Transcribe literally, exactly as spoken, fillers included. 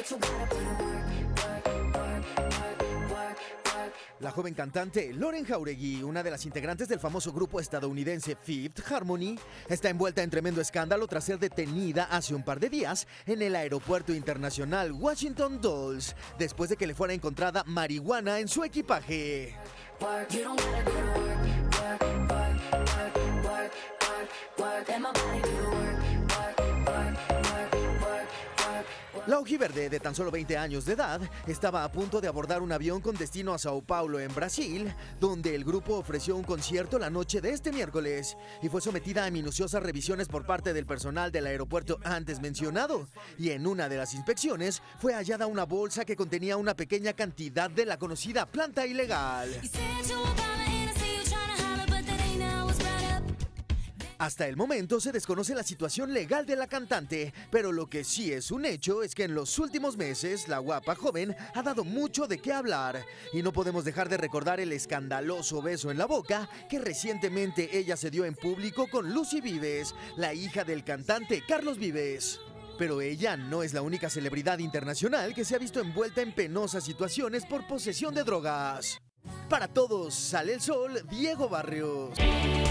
La joven cantante Loren Jauregui, una de las integrantes del famoso grupo estadounidense Fifth Harmony, está envuelta en tremendo escándalo tras ser detenida hace un par de días en el aeropuerto internacional Washington Dulles, después de que le fuera encontrada marihuana en su equipaje. La ojiverde, de tan solo veinte años de edad, estaba a punto de abordar un avión con destino a Sao Paulo, en Brasil, donde el grupo ofreció un concierto la noche de este miércoles y fue sometida a minuciosas revisiones por parte del personal del aeropuerto antes mencionado. Y en una de las inspecciones fue hallada una bolsa que contenía una pequeña cantidad de la conocida planta ilegal. Hasta el momento se desconoce la situación legal de la cantante, pero lo que sí es un hecho es que en los últimos meses la guapa joven ha dado mucho de qué hablar. Y no podemos dejar de recordar el escandaloso beso en la boca que recientemente ella se dio en público con Lucy Vives, la hija del cantante Carlos Vives. Pero ella no es la única celebridad internacional que se ha visto envuelta en penosas situaciones por posesión de drogas. Para todos sale el sol, Diego Barrios.